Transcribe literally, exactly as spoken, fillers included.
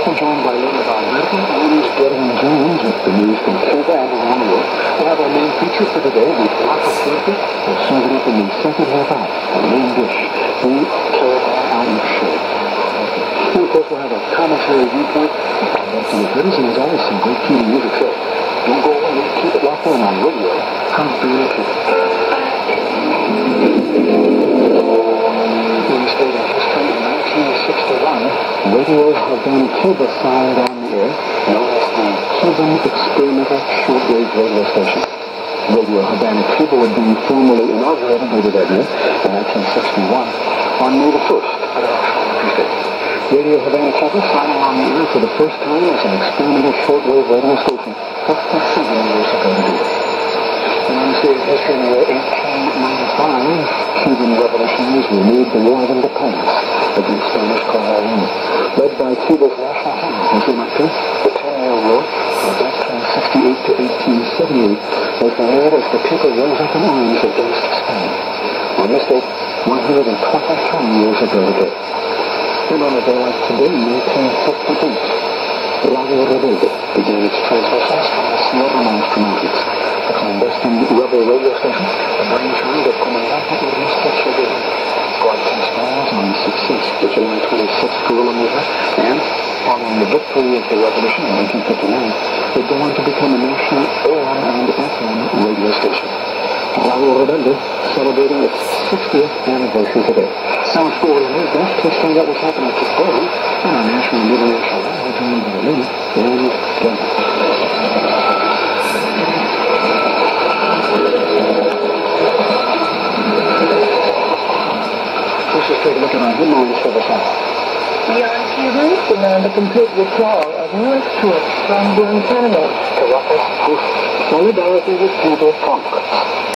We're joined by Linda Valverde, Louise Getting Jones with the news from Cuba and around the world. We'll have our main feature for today, the Taco Turkey. We'll serve it up in the second half hour. Our main dish, the Caribbean Irish Shake. And of course, we'll have a commentary viewpoint. I'll have some goodies, and as always, some great Cuban music. So don't go away. Keep it locked on on radio. Come be with you. nineteen sixty-one, Radio Havana Cuba signed on the air, known as the Cuban Experimental Shortwave Radio Station. Radio Havana Cuba would be formally inaugurated later that year, in nineteen sixty-one, on May the first at Oxford Tuesday. Radio Havana Cuba signing on the air for the first time as an experimental shortwave radio station, fifty-seven years ago today. In Wednesday of history in the year eighteen ninety-five, Cuban revolutionaries renewed the War of Independence against Spanish colonialism. Led by Cuba's national hero, Jose Marti, the ten-year war from eighteen sixty-eight to eighteen seventy-eight was renewed as the people rose up in arms against Spain. On this date, one hundred twenty-three years ago today. And on a day like today, nineteen fifty-eight, Radio Rebelde began its transmissions from the Sierra Maestra Mountains. The clandestine rebel radio station, the brainchild of Comandante Ernesto Che Guevara, broadcast miles on the success of the July twenty-sixth guerrilla movement, and, following the victory of the revolution in nineteen fifty-nine, would go on to become a national A M and F M radio station. Radio Rebelde celebrating its sixtieth anniversary today. So much for the news desk. Let's find out what's happening today on our national and international live. We're joined by Lynn and Glenn. Let's just take a look at our headlines for this hour. Young Cubans demand a complete withdrawal of U S troops from Guantanamo. Caracas, solidarity with Cuba conference.